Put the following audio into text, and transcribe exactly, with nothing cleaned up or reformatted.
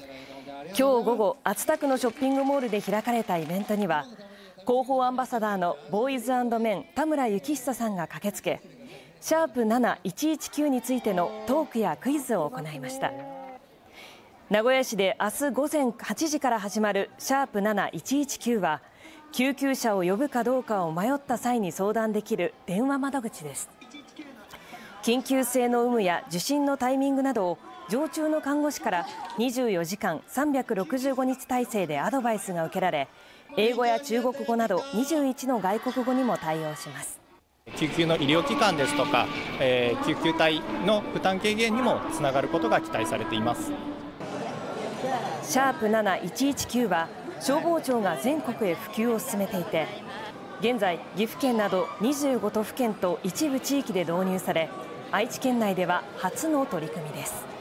今日午後、熱田区のショッピングモールで開かれたイベントには、広報アンバサダーのボーイズ&メン田村幸久さんが駆けつけ、シャープなないちいちきゅうについてのトークやクイズを行いました。名古屋市で明日午前はちじから始まるシャープなないちいちきゅうは、救急車を呼ぶかどうかを迷った際に相談できる電話窓口です。緊急性の有無や受診のタイミングなどを常駐の看護師からにじゅうよじかんさんびゃくろくじゅうごにち体制でアドバイスが受けられ、英語や中国語などにじゅういちの外国語にも対応します。 救急の医療機関ですとか、えー、救急隊の負担軽減にもつながることが期待されています。 シャープなないちいちきゅうは消防庁が全国へ普及を進めていて、現在岐阜県などにじゅうごとふけんと一部地域で導入され、愛知県内では初の取り組みです。